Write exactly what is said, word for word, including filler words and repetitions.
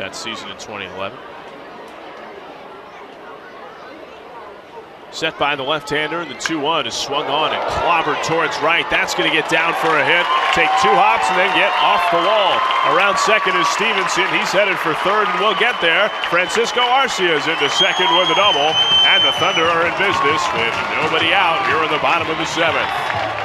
that season in twenty eleven. Set by the left-hander, and the two one is swung on and clobbered towards right. That's going to get down for a hit, take two hops, and then get off the wall. Around second is Stevenson. He's headed for third, and we'll get there. Francisco Arcia is into second with a double, and the Thunder are in business with nobody out here in the bottom of the seventh.